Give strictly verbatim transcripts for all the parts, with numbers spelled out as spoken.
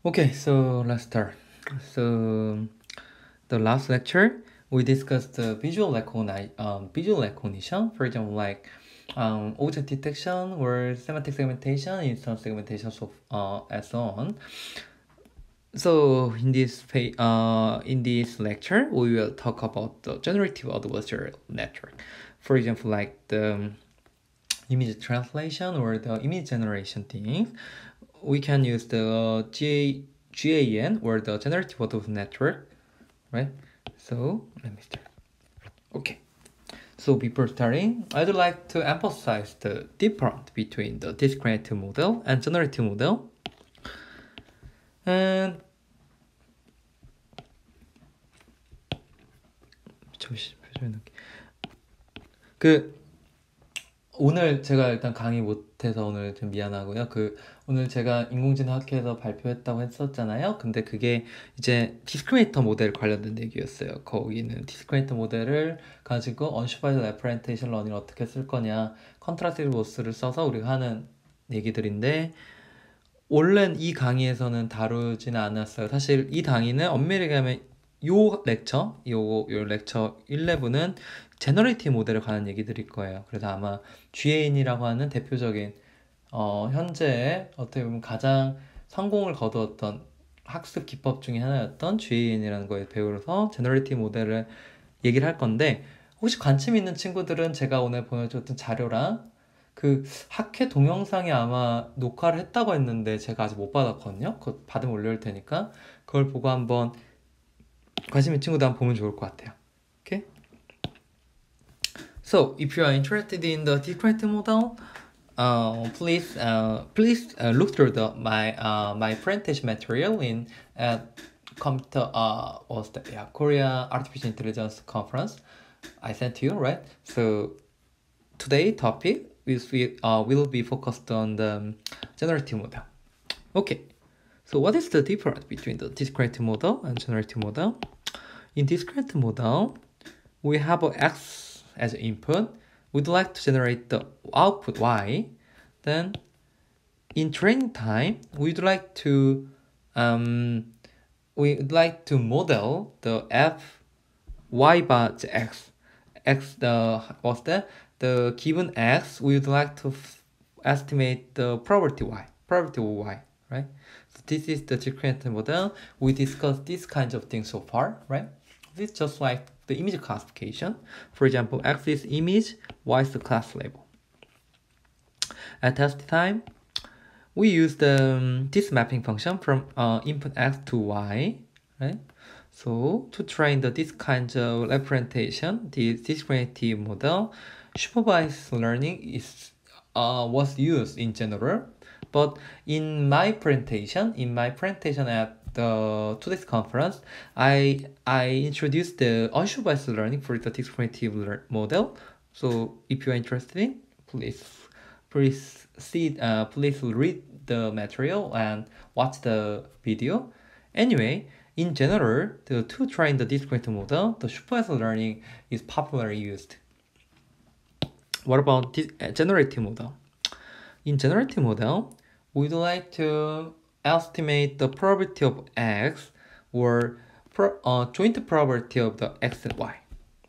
Okay, so let's start. So the last lecture we discussed the visual recognition, um, visual recognition, for example, like um, object detection or semantic segmentation, instance segmentation, so uh, and so on. So in this pa- uh, in this lecture, we will talk about the generative adversarial network. For example, like the um, image translation or the image generation things. We can use the G A N or the generative adversarial network, right? So let me start. Okay. So before starting, I'd like to emphasize the difference between the discriminative model and generative model. And 그 오늘 제가 일단 강의 못해서 오늘 좀 미안하고요. 그 오늘 제가 인공지능 학회에서 발표했다고 했었잖아요. 근데 그게 이제 디스크리미네이터 모델 관련된 얘기였어요. 거기는 디스크리미네이터 모델을 가지고 unsupervised representation learning 어떻게 쓸 거냐, 컨트라스트 로스를 써서 우리가 하는 얘기들인데 원래는 이 강의에서는 다루지는 않았어요. 사실 이 강의는 엄밀히 가면 요 렉처, 요, 요 렉처 십일은 제너레이티브 모델에 관한 얘기들일 거예요. 그래서 아마 지에인이라고 하는 대표적인 어, 현재 어떻게 보면 가장 성공을 거두었던 학습 기법 중에 하나였던 지에인이라는 거에 배우면서 제너레이티브 모델을 얘기를 할 건데 혹시 관심 있는 친구들은 제가 오늘 보여줬던 자료랑 그 학회 동영상에 아마 녹화를 했다고 했는데 제가 아직 못 받았거든요. 그거 받으면 올려올 테니까 그걸 보고 한번 관심 있는 친구들 한번 보면 좋을 것 같아요. Okay? So, if you are interested in the discrete model, uh, please uh, please uh, look through the my uh, my presentation material in at computer uh what's the yeah Korea Artificial Intelligence Conference I sent to you, right? So today topic is we uh will be focused on the generative model. Okay. So what is the difference between the discrete model and generative model? In discrete model, we have a x as input. We'd like to generate the output y. Then in training time, we'd like to um, we'd like to model the f y bar x. X the what's that? The given x, we would like to f- estimate the probability y, probability of y, right? So this is the discrete model. We discussed these kinds of things so far, right? This is just like the image classification. For example, x is image, y is the class label. At test time, we use the um, this mapping function from uh, input x to y, right? So to train the this kind of representation, the discriminative model, supervised learning is uh, was used in general. But in my presentation, in my presentation at the today's conference, I I introduced the unsupervised learning for the discriminative model. So if you are interested in, please please see uh, please read the material and watch the video. Anyway, in general, the, to train the discriminative model, the supervised learning is popularly used. What about the generative model? In generative model, we'd like to estimate the probability of x or pro, uh, joint probability of the x and y.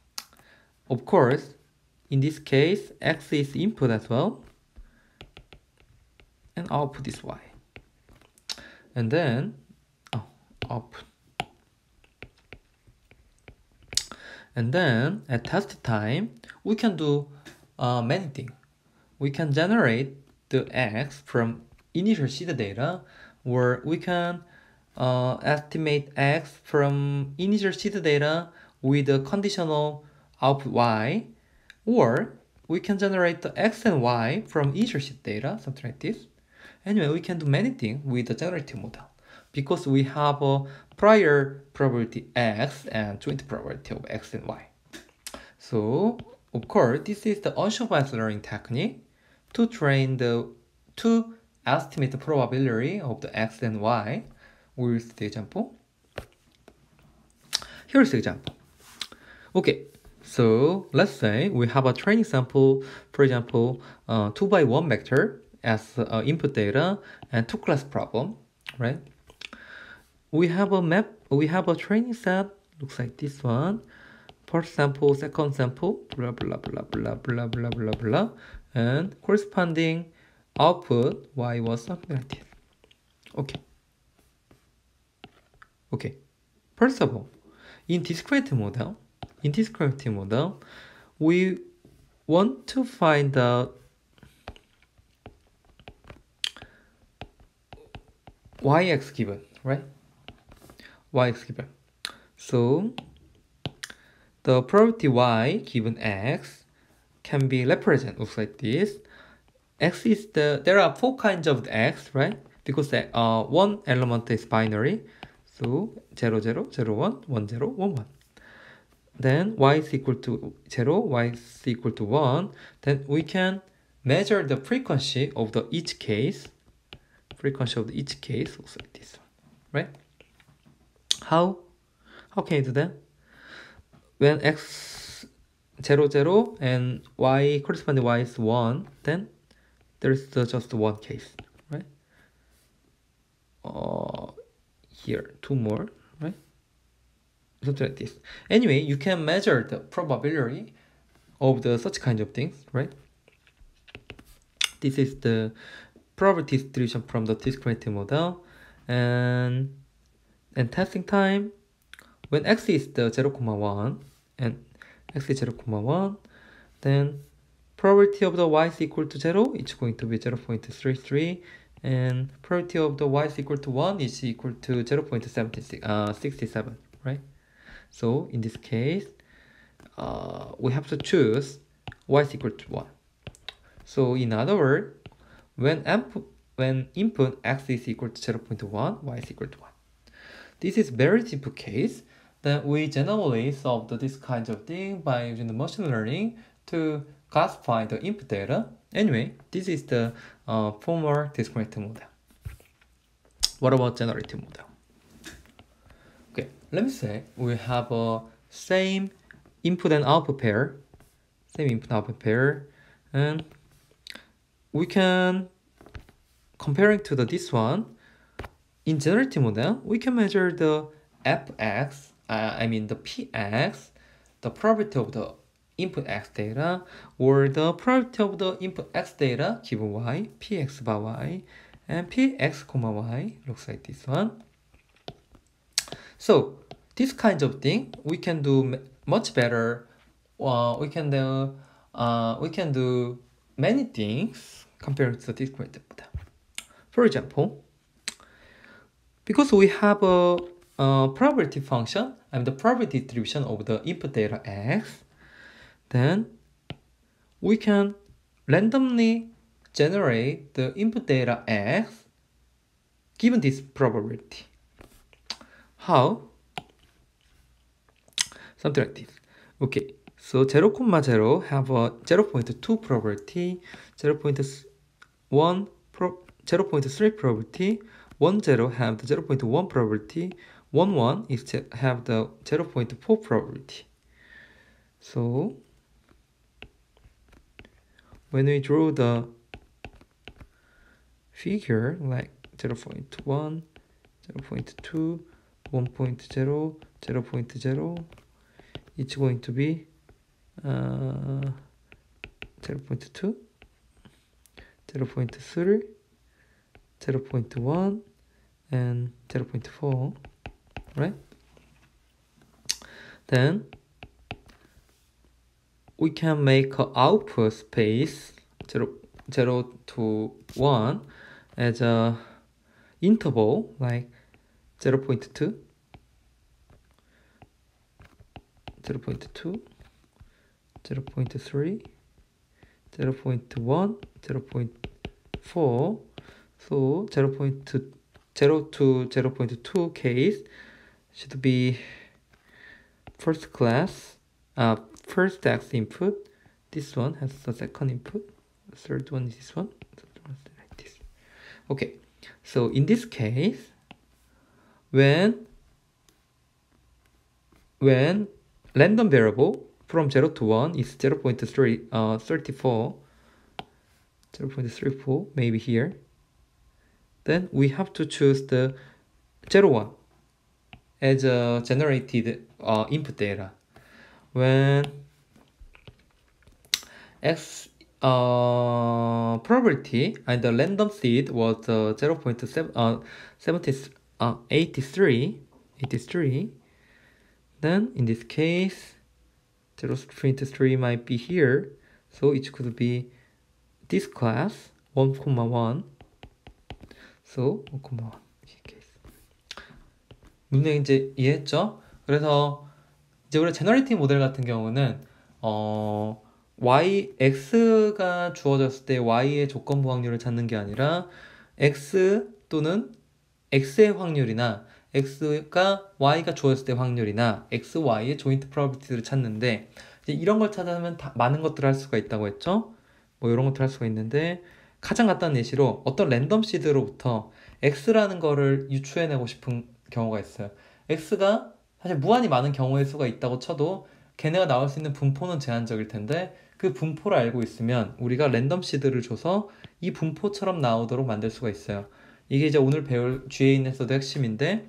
Of course, in this case, x is input as well, and output is y. And then, oh, output. And then at test time, we can do uh, many things. We can generate the x from initial seed data, or we can uh, estimate x from initial seed data with a conditional output y, or we can generate the x and y from initial seed data, something like this. Anyway, we can do many things with the generative model because we have a prior probability x and joint probability of x and y. So, of course, this is the unsupervised learning technique to train the to estimate the probability of the x and y. Where's the example? Here's the example. Okay, so let's say we have a training sample, for example, uh, two by one vector as uh, input data and two class problem, right? we have a map, we have a training set, looks like this one. First sample, second sample, blah, blah, blah, blah, blah, blah, blah, blah. And corresponding output, y was something like this. Okay. Okay. First of all, in discrete model, in discrete model, we want to find out yx given, right? Yx given. So the probability y given x can be represented looks like this. X is the, there are four kinds of x, right? Because uh, one element is binary. So zero, zero, zero, one, one, zero, one, one. Then y is equal to zero, y is equal to one. Then we can measure the frequency of the each case. Frequency of the each case looks like this one, right? How? How can you do that? When x zero, zero and y corresponding y is one, then there is just one case, right? Uh, here, two more, right? Something like this. Anyway, you can measure the probability of the such kind of things, right? This is the probability distribution from the discrete model, and and testing time when x is the zero, one and x is zero, one, then probability of the y is equal to zero, it's going to be zero point three three, and probability of the y is equal to one is equal to zero point seven six, uh, six seven, right? So in this case, uh, we have to choose y is equal to one. So in other words, when input, when input x is equal to zero point one, y is equal to one. This is very simple case that we generally solve this kind of thing by using the machine learning to classify the input data. Anyway, this is the uh, former discrete model. What about generative model? Okay, let me say we have a same input and output pair, same input and output pair, and we can, comparing to the this one, in generative model, we can measure the fx, uh, I mean the px, the probability of the input x data, or the probability of the input x data given y, px by y, and px comma y looks like this one. So this kind of thing we can do much better. Uh, we can do uh, we can do many things compared to the discrete model. For example, because we have a, a probability function and the probability distribution of the input data x, then we can randomly generate the input data x given this probability. How? Something like this. Okay, so zero, zero have a zero point two probability, zero point one pro zero point three probability, one, zero have the zero point one probability, one, one is to have the zero point four probability. So when we draw the figure like zero point one, zero point two, one point zero, zero point zero, it's going to be uh, zero point two, zero point three, zero point one, and zero point four, right? Then we can make an output space zero, zero to one as a interval like zero point two, zero point two, zero point three, zero point one, zero point four. So zero point zero to zero point two case should be first class, uh, first x input. This one has the second input. The third one is this one. Like this. Okay, so in this case, when when random variable from zero to one is zero point three, uh, thirty-four, zero point three four, maybe here, then we have to choose the zero, one. as a generated uh, input data. When x uh, probability and the random seed was uh, zero point seven uh, seventy uh, eighty-three eighty-three, then in this case zero point three might be here, so it could be this class one comma one. So one comma one case. 문제 이제 이해했죠? 그래서 이제 우리 제너레이팅 모델 같은 경우는 어 y x가 주어졌을 때 y의 조건부 확률을 찾는 게 아니라 x 또는 x의 확률이나 x가 y가 주어졌을 때 확률이나 x, y의 조인트 프로버티를 찾는데 이제 이런 걸 찾아내면 다 많은 것들을 할 수가 있다고 했죠. 뭐 이런 것들을 할 수가 있는데 가장 간단한 예시로 어떤 랜덤 시드로부터 x라는 거를 유추해내고 싶은 경우가 있어요. x가 사실 무한히 많은 경우의 수가 있다고 쳐도 걔네가 나올 수 있는 분포는 제한적일 텐데 그 분포를 알고 있으면 우리가 랜덤 시드를 줘서 이 분포처럼 나오도록 만들 수가 있어요. 이게 이제 오늘 배울 지에이엔에서도 핵심인데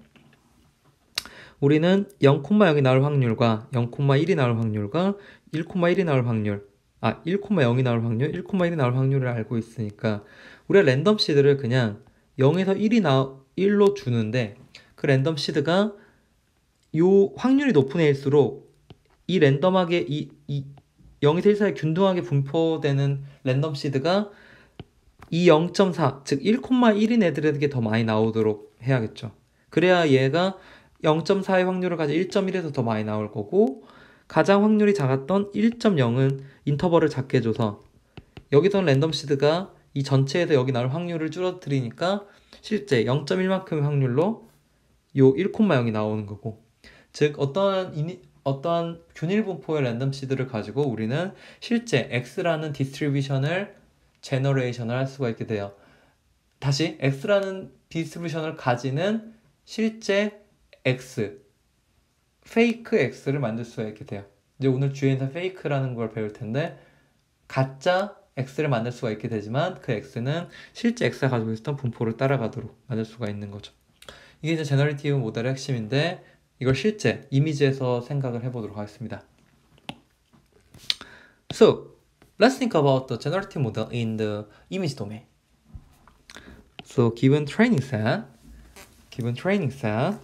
우리는 영 콤마 영이 나올 확률과 영 콤마 일이 나올 확률과 일 콤마 일이 나올 확률 아 일 콤마 영이 나올 확률, 일 콤마 일이 나올 확률을 알고 있으니까 우리가 랜덤 시드를 그냥 영에서 일이 나 일로 주는데 그 랜덤 시드가 요 확률이 높은 애일수록 이 랜덤하게 이, 이 영에서 일 사이에 균등하게 분포되는 랜덤 시드가 이 영 점 사, 즉 일 콤마 일인 애들에게 더 많이 나오도록 해야겠죠. 그래야 얘가 영 점 사의 확률을 가지고 일 점 일에서 더 많이 나올 거고 가장 확률이 작았던 일 점 영은 인터벌을 작게 줘서 여기서 랜덤 시드가 이 전체에서 여기 나올 확률을 줄어들이니까 실제 영 점 일만큼의 확률로 요 일 콤마 영이 나오는 거고 즉 어떠한 이니, 어떠한 균일 분포의 랜덤 시드를 가지고 우리는 실제 x라는 디스트리뷰션을 제너레이션을 할 수가 있게 돼요. 다시 x라는 디스트리뷰션을 가지는 실제 x, 페이크 x를 만들 수가 있게 돼요. 이제 오늘 주에서 페이크라는 걸 배울 텐데 가짜 x를 만들 수가 있게 되지만 그 x는 실제 x가 가지고 있었던 분포를 따라가도록 만들 수가 있는 거죠. 이게 이제 제너레이티브 모델의 핵심인데 이걸 실제 이미지에서 생각을 해보도록 하겠습니다. So, let's think about the generative model in the image domain. So, given training set, given training set,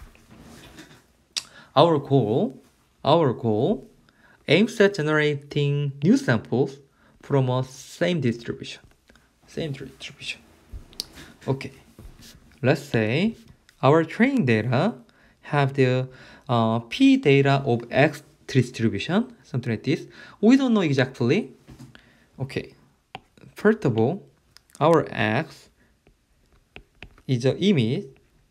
our goal, our goal aims at generating new samples from a same distribution. Same distribution. Okay. Let's say our training data have the uh, p data of x distribution, something like this. We don't know exactly. Okay. First of all, our x is an image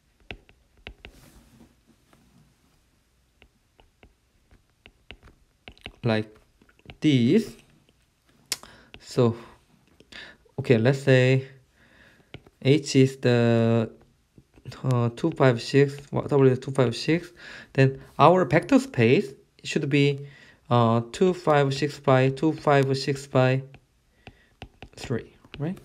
like this. So, okay, let's say H is the uh, two five six, W is two five six. Then our vector space should be uh, two five six by two five six by three, right?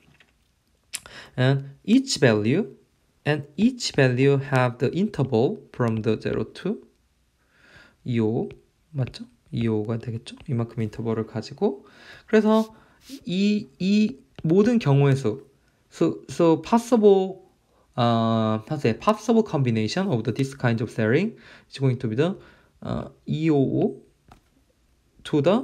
And each value and each value have the interval from the zero to 이십오, 맞죠? 이십오가 되겠죠? 이만큼 인터벌을 가지고 그래서 이, 이 모든 경우의 수 so, so possible uh, how to say, possible combination of the, this kind of sharing is going to be the uh, 이백오십오 to the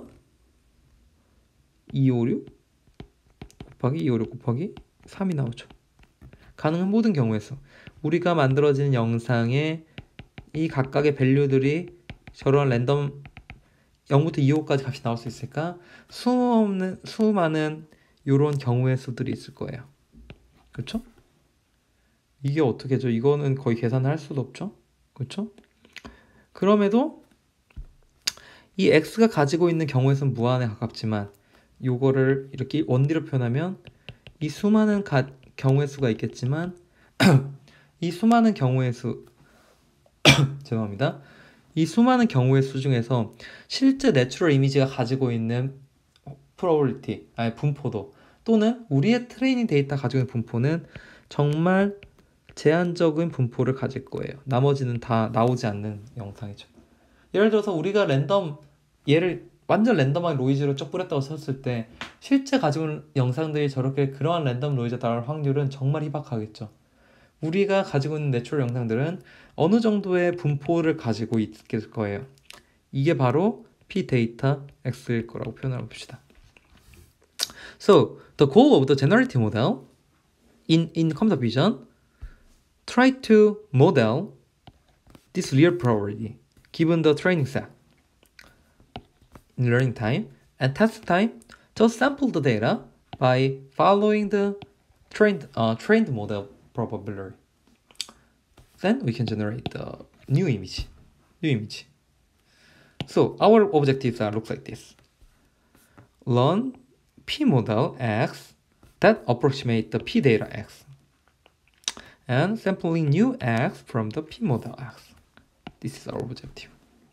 이백오십육 곱하기 이백오십육 곱하기 삼이 나오죠. 가능한 모든 경우의 수 우리가 만들어지는 영상에 이 각각의 밸류들이 저런 랜덤 영부터 이십오까지 값이 나올 수 있을까? 수없는, 수많은 이런 경우의 수들이 있을 거예요. 그렇죠? 이게 어떻게죠? 이거는 거의 계산을 할 수도 없죠? 그렇죠? 그럼에도 이 x가 가지고 있는 경우의 수는 무한에 가깝지만 요거를 이렇게 원리로 표현하면 이 수많은 가, 경우의 수가 있겠지만 이 수많은 경우의 수 죄송합니다. 이 수많은 경우의 수 중에서 실제 내추럴 이미지가 가지고 있는 probability, 아니 분포도 또는 우리의 트레이닝 데이터 가지고 있는 분포는 정말 제한적인 분포를 가질 거예요. 나머지는 다 나오지 않는 영상이죠. 예를 들어서 우리가 랜덤 얘를 완전 랜덤하게 노이즈로 쭉 뿌렸다고 쳤을 때 실제 가지고 있는 영상들이 저렇게 그러한 랜덤 노이즈가 나올 확률은 정말 희박하겠죠. 우리가 가지고 있는 내추럴 영상들은 어느 정도의 분포를 가지고 있을 거예요. 이게 바로 P 데이터 X일 거라고 표현해 봅시다. So, the goal of the generative model in, in computer vision, try to model this real probability given the training set. In learning time and test time, just sample the data by following the trained, uh, trained model probability. Then we can generate the new image. New image. So our objectives are looks like this. Learn P model X that approximate the P data X. And sampling new X from the P model X. This is our objective.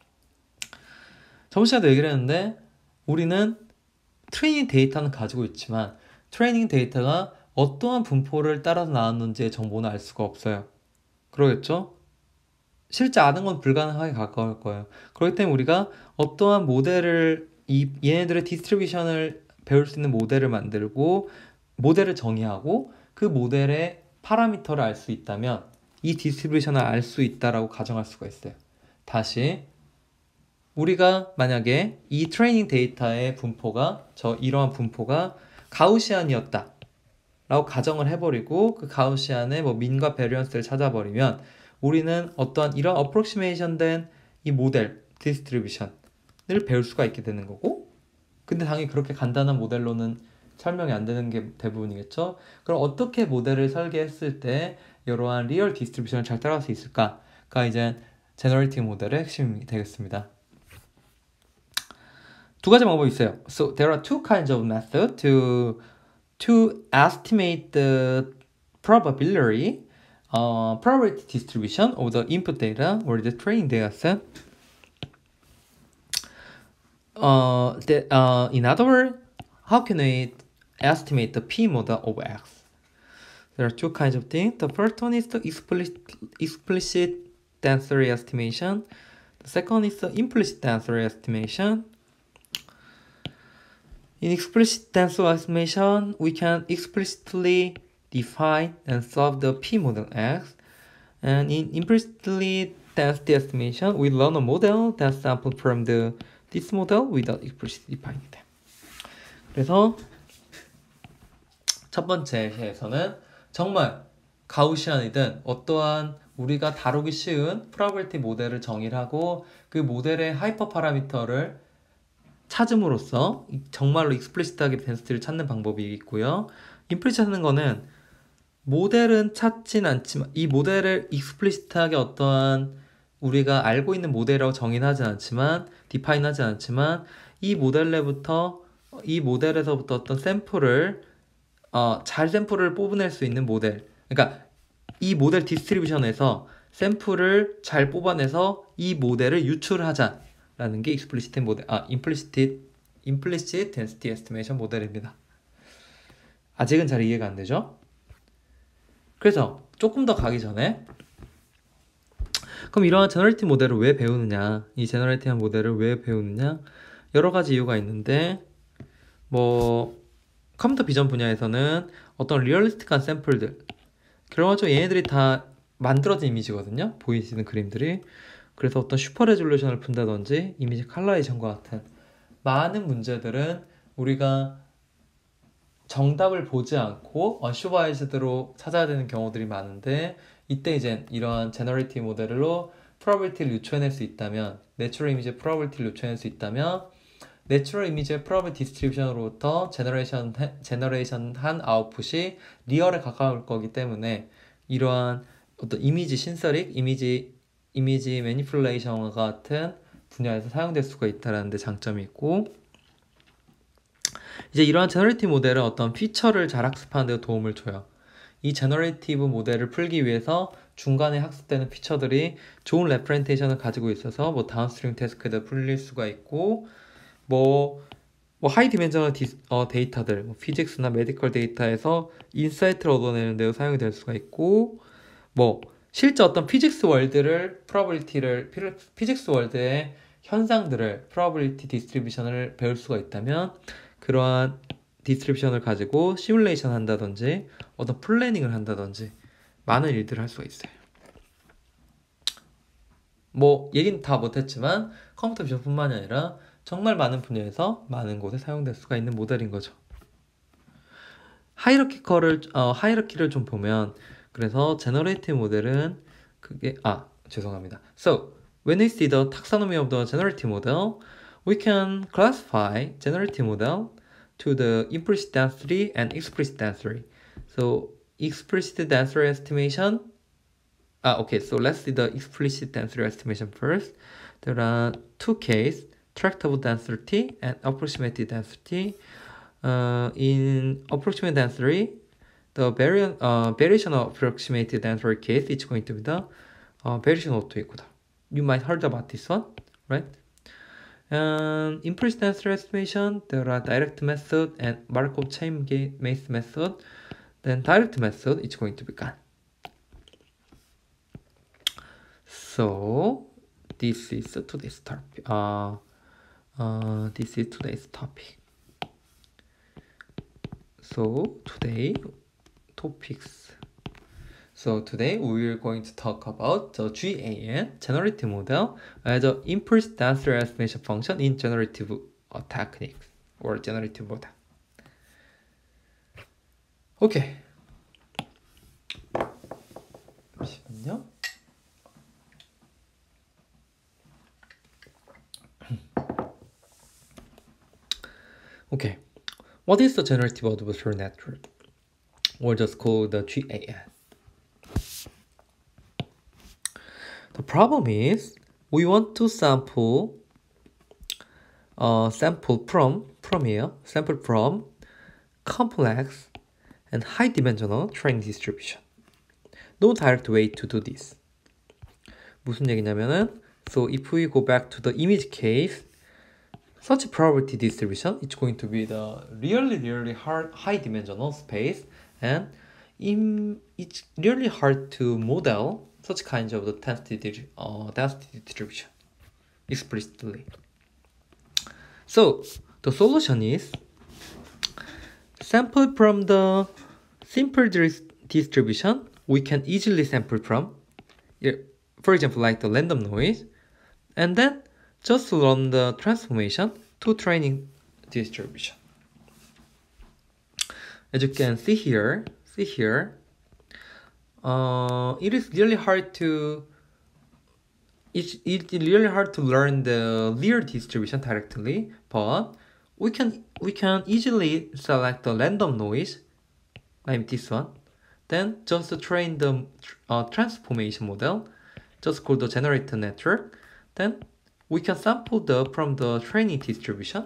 저번 시간에 얘기를 했는데 우리는 트레이닝 데이터는 가지고 있지만 트레이닝 데이터가 어떠한 분포를 따라서 나왔는지의 정보는 알 수가 없어요. 그러겠죠? 실제 아는 건 불가능하게 가까울 거예요. 그렇기 때문에 우리가 어떠한 모델을 이 얘네들의 디스트리뷰션을 배울 수 있는 모델을 만들고 모델을 정의하고 그 모델의 파라미터를 알 수 있다면 이 디스트리뷰션을 알 수 있다라고 가정할 수가 있어요. 다시 우리가 만약에 이 트레이닝 데이터의 분포가 저 이러한 분포가 가우시안이었다 라고 가정을 해버리고 그 가우시안의 뭐 민과 베리언스를 찾아버리면 우리는 어떠한 이런 어프로시메이션 된 이 모델 디스트리뷰션을 배울 수가 있게 되는 거고, 근데 당연히 그렇게 간단한 모델로는 설명이 안 되는 게 대부분이겠죠. 그럼 어떻게 모델을 설계했을 때 이러한 리얼 디스트리뷰션을 잘 따라갈 수 있을까가 이제 제너레이티브 모델의 핵심이 되겠습니다. 두 가지 방법이 있어요. So there are two kinds of method to to estimate the probability uh, probability distribution of the input data or the training data set. Uh, the, uh, in other words, how can we estimate the P model of X? There are two kinds of things. The first one is the explicit, explicit density estimation. The second is the implicit density estimation. In explicit density estimation, we can explicitly define and solve the P model X. And in implicitly density estimation, we learn a model that's sampled from the this model without explicitly defining them. 그래서 첫 번째에서는 정말 가우시안이든 어떠한 우리가 다루기 쉬운 프로버빌티 모델을 정의를 하고 그 모델의 하이퍼 파라미터를 찾음으로써 정말로 익스플리시트하게 덴시티를 찾는 방법이 있고요. 임플리시트 찾는 거는 모델은 찾진 않지만 이 모델을 익스플리시트하게 어떠한 우리가 알고 있는 모델이라고 정의는 하진 않지만 디파인 하진 않지만 이 모델 내부터 이 모델에서부터 어떤 샘플을 어, 잘 샘플을 뽑아낼 수 있는 모델, 그러니까 이 모델 디스트리뷰션에서 샘플을 잘 뽑아내서 이 모델을 유출하자라는 게 explicit 모델, 아 implicit implicit density estimation 모델입니다. 아직은 잘 이해가 안 되죠? 그래서 조금 더 가기 전에 그럼 이러한 제너레이티브 모델을 왜 배우느냐, 이 제너레이티브 모델을 왜 배우느냐, 여러 가지 이유가 있는데 뭐 컴퓨터 비전 분야에서는 어떤 리얼리스틱한 샘플들, 결과적으로 얘네들이 다 만들어진 이미지거든요, 보이시는 그림들이. 그래서 어떤 슈퍼 레졸루션을 푼다든지 이미지 컬러레이션과 같은 많은 문제들은 우리가 정답을 보지 않고 언슈바이즈드로 찾아야 되는 경우들이 많은데, 이때 이제 이러한 제너레이티브 모델로 프로버빌티를 유추해낼 수 있다면, 내추럴 이미지의 프로버빌티를 유추해낼 수 있다면 내추럴 이미지의 프로버빌티 디스트리뷰션으로부터 제너레이션 제너레이션 한 아웃풋이 리얼에 가까울 거기 때문에 이러한 어떤 이미지 신서릭, 이미지 이미지 매니플레이션과 같은 분야에서 사용될 수가 있다는 데 장점이 있고, 이제 이러한 제너레이티브 모델은 어떤 피처를 잘 학습하는 데 도움을 줘요. 이 제너레이티브 모델을 풀기 위해서 중간에 학습되는 피처들이 좋은 레프렌테이션을 가지고 있어서 뭐 다운스트림 태스크도 풀릴 수가 있고, 뭐, 뭐 하이 디멘셔널 어, 데이터들, 뭐 피직스나 메디컬 데이터에서 인사이트를 얻어내는 데도 사용이 될 수가 있고, 뭐 실제 어떤 피직스 월드를 프로버빌리티를 피직스 월드의 현상들을 프로버빌리티 디스트리뷰션을 배울 수가 있다면 그러한 디스트리뷰션을 가지고 시뮬레이션 한다든지 어떤 플래닝을 한다든지 많은 일들을 할 수가 있어요. 뭐 얘기는 다 못했지만 컴퓨터 비전뿐만이 아니라 정말 많은 분야에서 많은 곳에 사용될 수가 있는 모델인 거죠. 하이라키컬을 어, 하이라키를 좀 보면 그래서 제너레이티브 모델은 그게 아 죄송합니다. So when we see the taxonomy of the generative model, we can classify generative model to the implicit density and explicit density. So explicit density estimation. Ah, okay. So let's see the explicit density estimation first. There are two cases: tractable density and approximated density. Uh, in approximate density, the variant, uh, variation of approximated density case is going to be the uh, variation of two equal. You might heard about this one, right? And implicit density estimation, there are direct method and Markov chain maze method. Then direct method is going to be gone. So this is today's topic. Uh, uh, this is today's topic. So today topics. So today we are going to talk about the G A N, generative model, as an implicit density estimation function in generative uh, techniques or generative model. Okay. 잠시만요. Okay. What is the generative adversarial network? Or just call the G A N. The problem is we want to sample uh, sample from from here sample from complex and high dimensional training distribution. No direct way to do this. 무슨 얘기냐면은 so if we go back to the image case, such a probability distribution is going to be the really really hard high dimensional space, and in, it's really hard to model such kinds of the density, uh, density distribution explicitly. So the solution is sample from the simple distribution we can easily sample from, for example like the random noise, and then just run the transformation to training distribution. As you can see here, see here, uh, it is really hard to it's, it's really hard to learn the Lear distribution directly, but we can we can easily select the random noise like this one, then just train the uh, transformation model, just called the generator network, then we can sample the from the training distribution.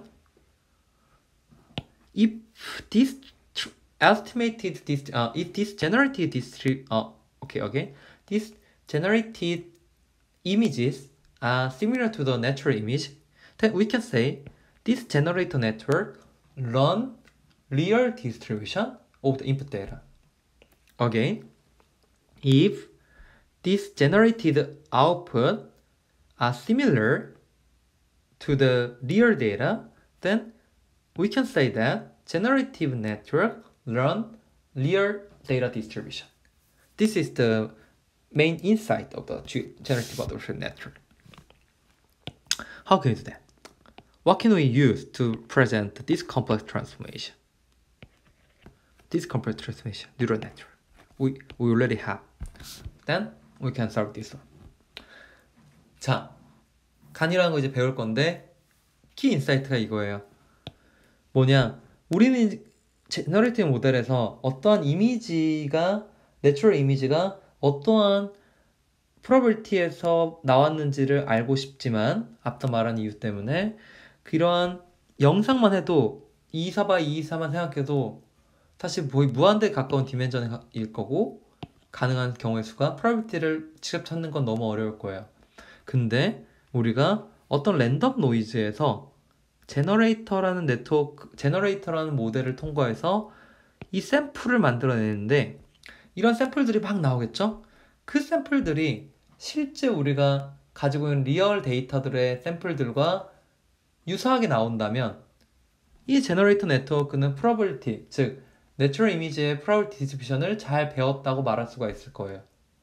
If this estimated this uh, if this generated distri uh, okay okay this generated images are similar to the natural image, then we can say this generator network run real distribution of the input data. Again, if this generated output are similar to the real data, then we can say that generative network run real data distribution. This is the main insight of the generative adversarial network. How can we do that? What can we use to present this complex transformation? This complex transformation, neural network. We, we already have. Then we can solve this one. 자, 간이라는 거 이제 배울 건데 키 인사이트가 이거예요. 뭐냐? 우리는 제너레이티브 모델에서 어떠한 이미지가 내추럴 이미지가 어떠한 프로버빌티에서 나왔는지를 알고 싶지만 앞서 말한 이유 때문에 그러한 영상만 해도 이이사 바이 이이사만 생각해도 사실 거의 무한대에 가까운 디멘전일 거고 가능한 경우의 수가 프로버빌티를 직접 찾는 건 너무 어려울 거예요. 근데 우리가 어떤 랜덤 노이즈에서 제너레이터라는 네트워크, 제너레이터라는 모델을 통과해서 이 샘플을 만들어내는데 이런 샘플들이 막 나오겠죠? 그 샘플들이 실제 우리가 가지고 있는 리얼 데이터들의 샘플들과 유사하게 나온다면 이 제너레이터 네트워크는 probability, 즉 내추럴 이미지의 probability 디스트리뷰션을 잘 배웠다고 말할 수가 있을 거예요.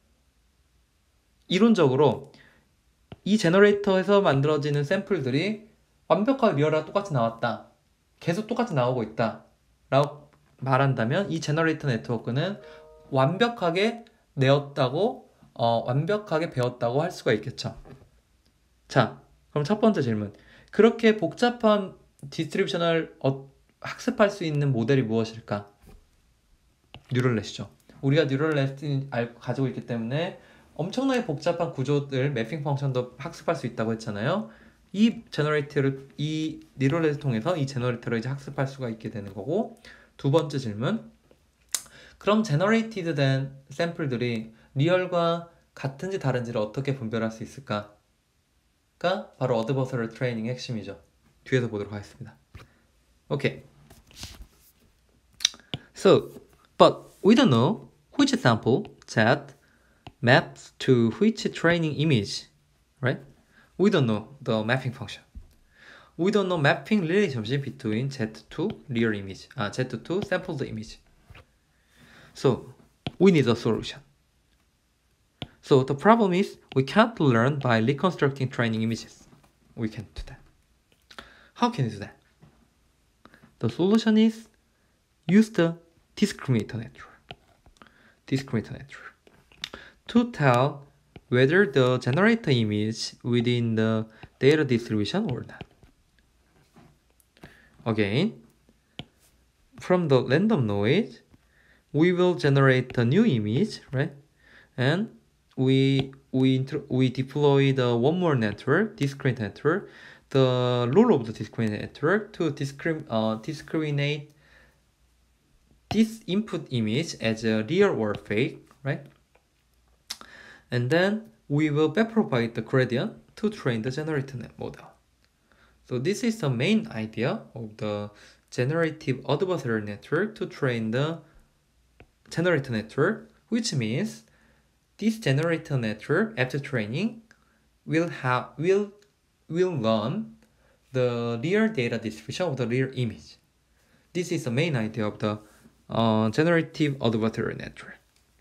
이론적으로 이 제너레이터에서 만들어지는 샘플들이 완벽하게 리얼하고 똑같이 나왔다, 계속 똑같이 나오고 있다 라고 말한다면 이 제너레이터 네트워크는 완벽하게 내었다고 어, 완벽하게 배웠다고 할 수가 있겠죠. 자, 그럼 첫 번째 질문. 그렇게 복잡한 디스트리뷰션을 어, 학습할 수 있는 모델이 무엇일까? 뉴럴넷이죠. 우리가 뉴럴넷을 가지고 있기 때문에 엄청나게 복잡한 구조들, 매핑 펑션도 학습할 수 있다고 했잖아요. 이 제너레이터를, 이 뉴럴넷을 통해서 이 제너레이터를 이제 학습할 수가 있게 되는 거고, 두 번째 질문. 그럼 제너레이티드 된 샘플들이 리얼과 같은지 다른지를 어떻게 분별할 수 있을까? 가 바로 어드버서럴 트레이닝의 핵심이죠. 뒤에서 보도록 하겠습니다. Okay. So, but we don't know which sample set maps to which training image, right? We don't know the mapping function. We don't know mapping relationship between Z two real image, uh, Z two sampled image. So, we need a solution. So the problem is we can't learn by reconstructing training images. We can't do that. How can we do that? The solution is use the discriminator network. Discriminator network to tell whether the generator image within the data distribution or not. Again, from the random noise, we will generate a new image, right? And we we we deploy the one more network, discriminate network, the role of the discriminate network to discrim uh, discriminate this input image as a real or fake, right? And then we will backpropagate the gradient to train the generative model. So this is the main idea of the generative adversarial network to train the generator network, which means this generator network after training will have will will learn the real data distribution of the real image. This is the main idea of the uh, generative adversarial network.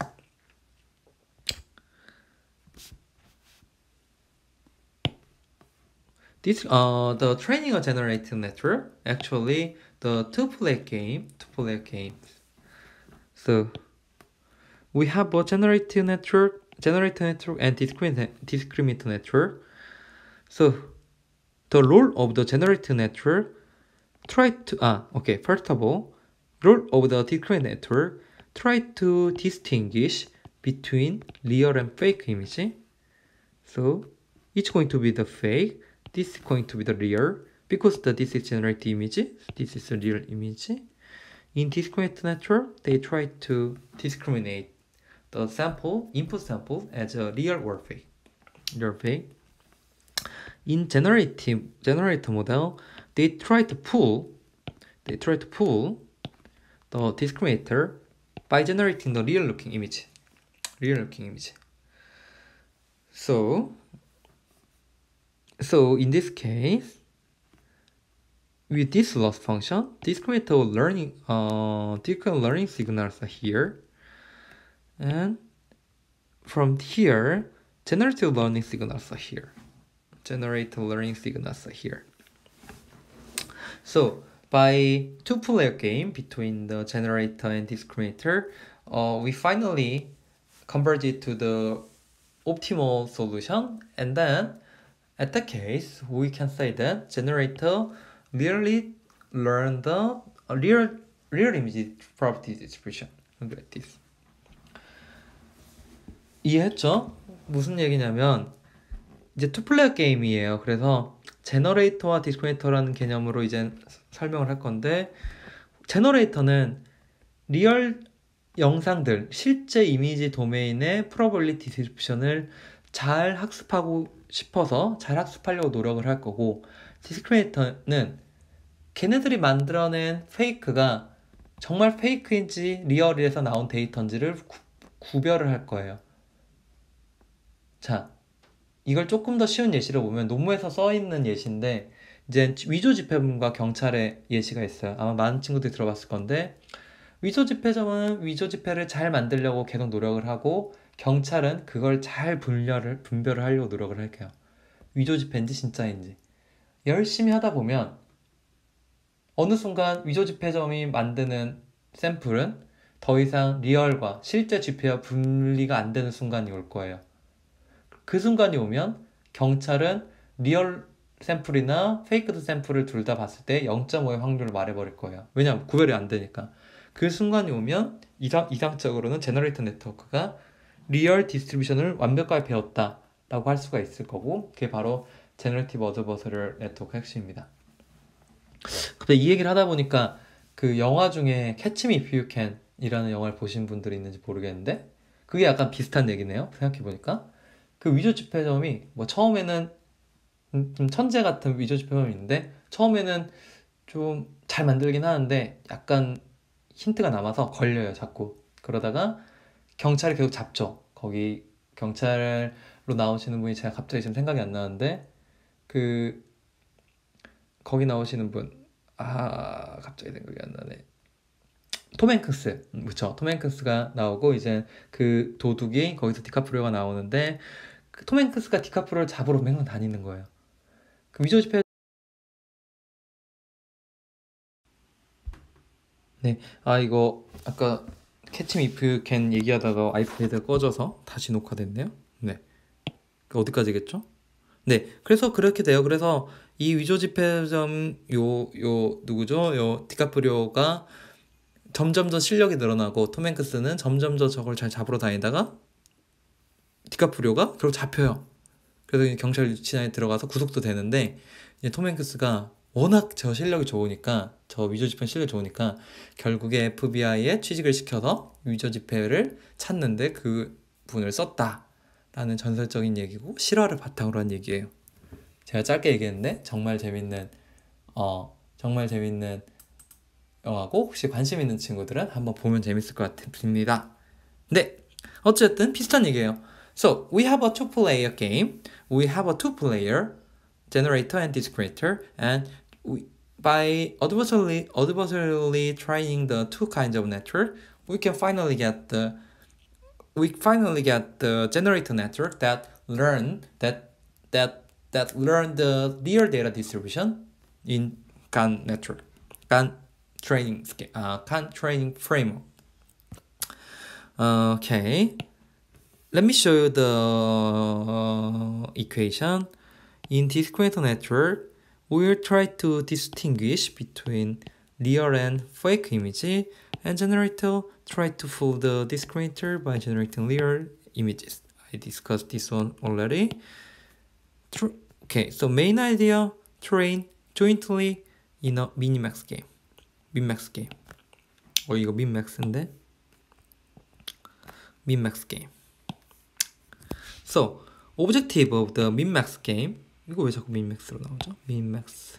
This uh the training of generative network actually the two player game two player games. So we have a generative network, generator network, and discriminant discriminator network. So the role of the generative network, try to ah okay. First of all, role of the discriminator network, try to distinguish between real and fake image. So it's going to be the fake. This is going to be the real because the this is generated image. This is a real image. In discriminator network, they try to discriminate the sample, input sample as a real or fake. Real fake. In generative generator model, they try to pull, they try to pull the discriminator by generating the real looking image. Real looking image. So, so in this case, with this loss function, discriminator learning, uh, discriminator learning signals are here. And from here, generative learning signals are here. Generative learning signals are here. So by two-player game between the generator and discriminator, uh, we finally converge it to the optimal solution. And then at that case, we can say that generator really learn the uh, real real image property distribution. Like this. 이해했죠? 무슨 얘기냐면 이제 투플레이어 게임이에요. 그래서 제너레이터와 디스크리미네이터라는 개념으로 이제 설명을 할 건데, 제너레이터는 리얼 영상들, 실제 이미지 도메인의 프로버빌리티 디스트리뷰션을 잘 학습하고 싶어서 잘 학습하려고 노력을 할 거고, 디스크리미네이터는 걔네들이 만들어낸 페이크가 정말 페이크인지 리얼에서 나온 데이터인지를 구, 구별을 할 거예요. 자, 이걸 조금 더 쉬운 예시를 보면 논문에서 써 있는 예시인데 이제 위조 집회범과 경찰의 예시가 있어요. 아마 많은 친구들이 들어봤을 건데 위조 집회점은 위조 집회를 잘 만들려고 계속 노력을 하고 경찰은 그걸 잘 분별을 분별을 하려고 노력을 할게요. 위조 집회인지 진짜인지 열심히 하다 보면 어느 순간 위조 집회점이 만드는 샘플은 더 이상 리얼과 실제 집회와 분리가 안 되는 순간이 올 거예요. 그 순간이 오면 경찰은 리얼 샘플이나 페이크드 샘플을 둘 다 봤을 때 영 점 오의 확률을 말해버릴 거예요. 왜냐하면 구별이 안 되니까. 그 순간이 오면 이상, 이상적으로는 제너레이터 네트워크가 리얼 디스트리뷰션을 완벽하게 배웠다 라고 할 수가 있을 거고 그게 바로 제너레이티브 어드버서럴 네트워크 핵심입니다. 근데 이 얘기를 하다 보니까 그 영화 중에 Catch Me If You Can 이라는 영화를 보신 분들이 있는지 모르겠는데 그게 약간 비슷한 얘기네요. 생각해보니까 그 위조 집회점이 뭐 처음에는 좀 천재 같은 위조 집회점이 있는데 처음에는 좀 잘 만들긴 하는데 약간 힌트가 남아서 걸려요 자꾸. 그러다가 경찰이 계속 잡죠. 거기 경찰로 나오시는 분이 제가 갑자기 지금 생각이 안 나는데 그 거기 나오시는 분 아 갑자기 생각이 안 나네. 톰 행크스, 그쵸? 톰 행크스가 나오고 이제 그 도둑이 거기서 디카프리오가 나오는데 그 톰 행크스가 디카프리오를 잡으러 맨날 다니는 거예요. 그 위조 집회 네, 아 이거 아까 캐치 미 이프 유 캔 얘기하다가 아이패드가 꺼져서 다시 녹화됐네요. 네, 그 어디까지겠죠? 네, 그래서 그렇게 돼요. 그래서 이 위조 집회점 요 요 누구죠? 요 디카프리오가 점점 더 실력이 늘어나고 톰 행크스는 점점 더 저걸 잘 잡으러 다니다가 디카프리오가 결국 잡혀요. 그래서 경찰 유치장에 들어가서 구속도 되는데 이제 톰 행크스가 워낙 저 실력이 좋으니까 저 위조 집회 실력이 좋으니까 결국에 에프비아이에 취직을 시켜서 위조 집회를 찾는데 그 분을 썼다라는 전설적인 얘기고 실화를 바탕으로 한 얘기예요. 제가 짧게 얘기했는데 정말 재밌는 어 정말 재밌는 영화고 혹시 관심 있는 친구들은 한번 보면 재밌을 것 같습니다. 네, 어쨌든 비슷한 얘기예요. So we have a two-player game. We have a two-player generator and discriminator, and we, by adversarially adversarially trying the two kinds of network, we can finally get the we finally get the generator network that learn that that that learn the real data distribution in GAN network, GAN training uh, GAN training framework. Uh, okay. Let me show you the uh, equation. In discriminator network, we'll try to distinguish between real and fake image, and generator try to fool the discriminator by generating real images. I discussed this one already. Tr okay, so main idea, train jointly in a minimax game. Minmax game. 어, 이거 minmax인데? Minmax game. So, objective of the minmax game. 이거 왜 자꾸 minmax로 나오죠? minmax.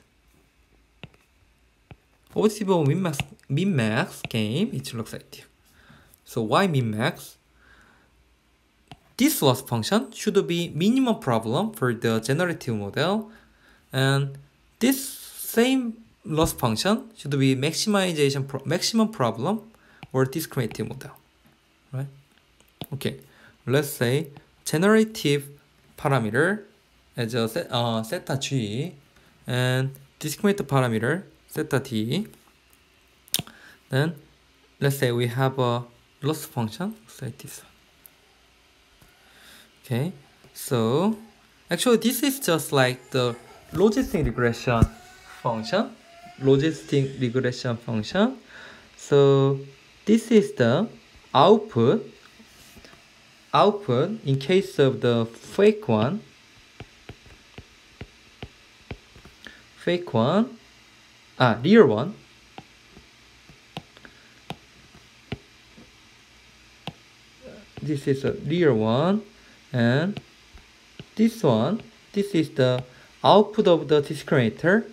Objective of minmax, minmax game is looks like this. So, why minmax? This loss function should be minimum problem for the generative model, and this same loss function should be maximization pro maximum problem for discriminative model, right? Okay, let's say generative parameter as a set, uh, theta g and discriminative parameter theta t. Then let's say we have a loss function like this. Okay, so actually this is just like the logistic regression function. Logistic regression function. So this is the output output in case of the fake one fake one ah real one this is a real one, and this one this is the output of the discriminator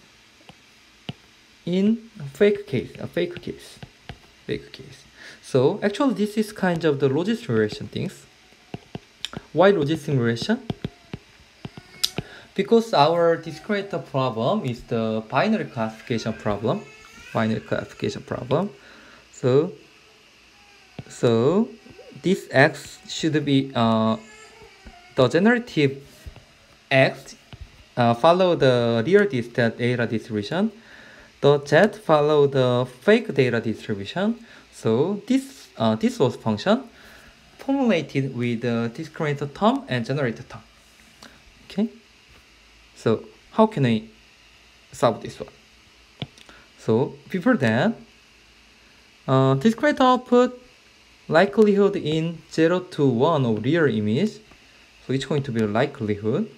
in a fake case, a fake case, fake case. So actually this is kind of the logistic regression things. Why logistic regression? Because our discriminator problem is the binary classification problem. Binary classification problem. So, so this X should be uh, the generative X uh, follow the real data distribution. The Z follow the fake data distribution. So this uh, this was function formulated with the discriminator term and generator term. Okay. So how can I solve this one? So before that, uh, discriminator output likelihood in zero to one of real image. So it's going to be a likelihood.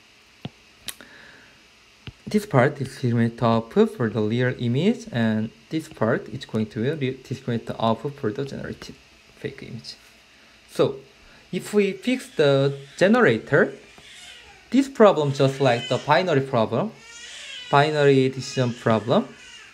This part is discriminator output for the real image, and this part is going to be discriminator output for the generated fake image. So if we fix the generator, this problem just like the binary problem, binary decision problem.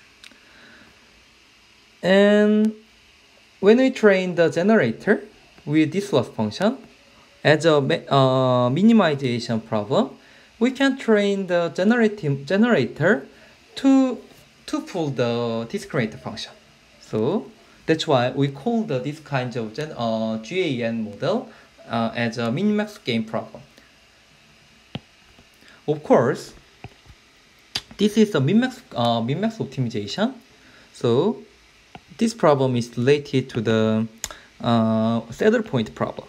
And when we train the generator with this loss function as a uh, minimization problem, we can train the generative generator to to pull the discriminator function. So that's why we call the, this kind of gen, uh, G A N model uh, as a minimax gain problem. Of course, this is a min-max uh, min-max optimization. So this problem is related to the uh, saddle point problem.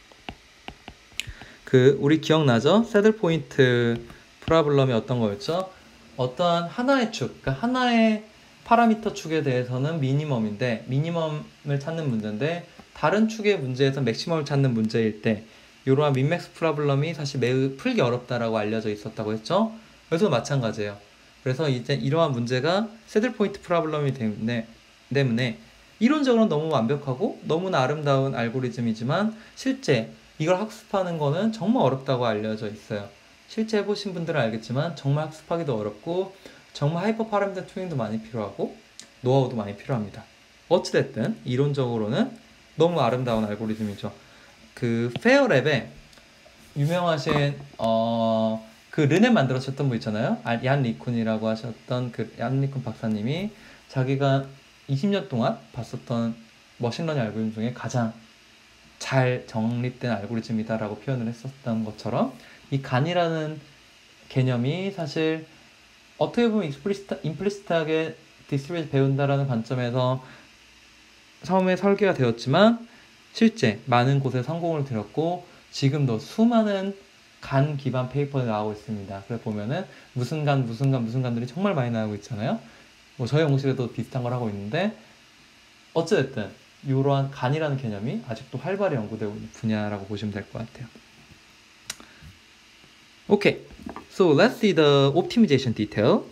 그 우리 기억나죠? saddle point 프로블럼이 어떤 거였죠? 어떠한 하나의 축, 그러니까 하나의 파라미터 축에 대해서는 미니멈인데 미니멈을 찾는 문제인데 다른 축의 문제에서 맥시멈을 찾는 문제일 때 이러한 민맥스 프로블럼이 사실 매우 풀기 어렵다라고 알려져 있었다고 했죠. 그래서 마찬가지예요. 그래서 이제 이러한 문제가 새들 포인트 프로블럼이 때문에, 때문에 이론적으로는 너무 완벽하고 너무나 아름다운 알고리즘이지만 실제 이걸 학습하는 거는 정말 어렵다고 알려져 있어요. 실제 해보신 분들은 알겠지만 정말 학습하기도 어렵고 정말 하이퍼 파라미터 튜닝도 많이 필요하고 노하우도 많이 필요합니다. 어찌됐든 이론적으로는 너무 아름다운 알고리즘이죠. 그 페어랩에 유명하신 어, 그 르네 만들어주셨던 분 있잖아요. 얀 리쿤이라고 하셨던 그 얀 리쿤 박사님이 자기가 이십 년 동안 봤었던 머신러닝 알고리즘 중에 가장 잘 정립된 알고리즘이다라고 표현을 했었던 것처럼 이 간이라는 개념이 사실 어떻게 보면 임플리시트, 임플리시트하게 디스트리뷰트 배운다라는 관점에서 처음에 설계가 되었지만 실제 많은 곳에 성공을 들였고 지금도 수많은 간 기반 페이퍼가 나오고 있습니다. 그래 보면은 무슨 간 무슨 간 무슨 간들이 정말 많이 나오고 있잖아요. 뭐 저희 공실에도 비슷한 걸 하고 있는데 어찌됐든 이러한 간이라는 개념이 아직도 활발히 연구되고 있는 분야라고 보시면 될 것 같아요. Okay, so let's see the optimization detail.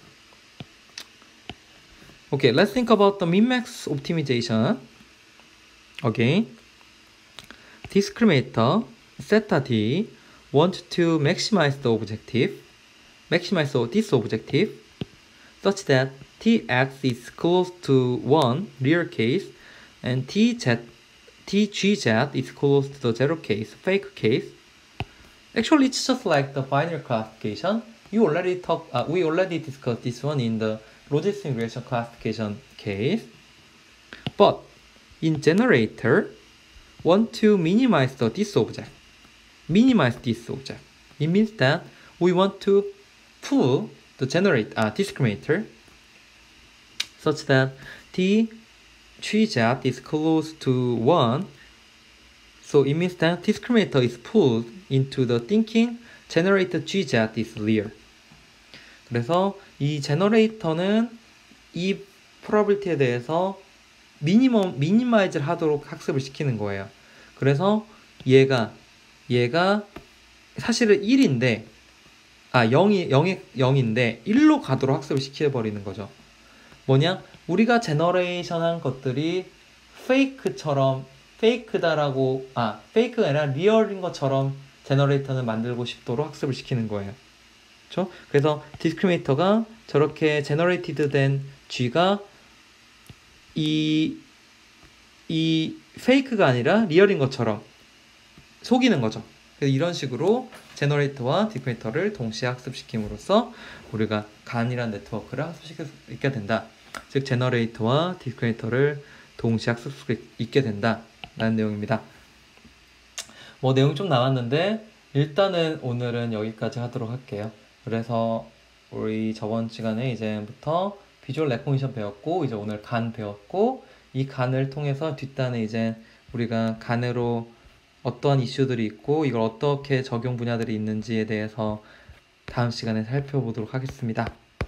Okay, let's think about the min-max optimization. Okay, discriminator theta d want to maximize the objective, maximize this objective, such that tx is close to one real case, and tz, tgz is close to the zero case, fake case. Actually, it's just like the binary classification. You already talk. Uh, we already discussed this one in the logistic regression classification case. But in generator, want to minimize the this object. Minimize this object. It means that we want to pull the generate uh, discriminator such that t gz is close to one. So it means that discriminator is pulled into the thinking generator gz is real. 그래서 이 제너레이터는 이 프로버빌티에 대해서 미니멈 미니마이즈를 하도록 학습을 시키는 거예요. 그래서 얘가 얘가 사실은 일인데 아 영이 영이 영인데 일로 가도록 학습을 시켜 버리는 거죠. 뭐냐? 우리가 제너레이션한 것들이 페이크처럼 페이크다라고 아 페이크가 아니라 리얼인 것처럼 제너레이터는 만들고 싶도록 학습을 시키는 거예요. 그렇죠? 그래서 디스크리미네이터가 저렇게 제너레이티드 된 G가 이, 이 페이크가 아니라 리얼인 것처럼 속이는 거죠. 그래서 이런 식으로 제너레이터와 디크리에이터를 동시에 학습시킴으로써 우리가 간이라는 네트워크를 학습시킬 수 있게 된다. 즉 제너레이터와 디크리에이터를 동시에 학습할 수 있게 된다 라는 내용입니다. 뭐 내용 좀 남았는데 일단은 오늘은 여기까지 하도록 할게요. 그래서 우리 저번 시간에 이제부터 비주얼 레코니션 배웠고, 이제 오늘 간 배웠고, 이 간을 통해서 뒷단에 이제 우리가 간으로 어떠한 이슈들이 있고 이걸 어떻게 적용 분야들이 있는지에 대해서 다음 시간에 살펴보도록 하겠습니다.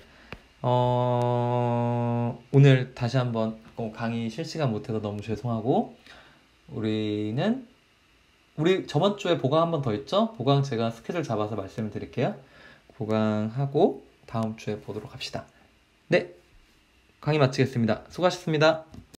어... 오늘 다시 한번 강의 실시간 못해서 너무 죄송하고, 우리는 우리 저번 주에 보강 한 번 더 있죠? 보강 제가 스케줄 잡아서 말씀을 드릴게요. 보강하고 다음 주에 보도록 합시다. 네, 강의 마치겠습니다. 수고하셨습니다.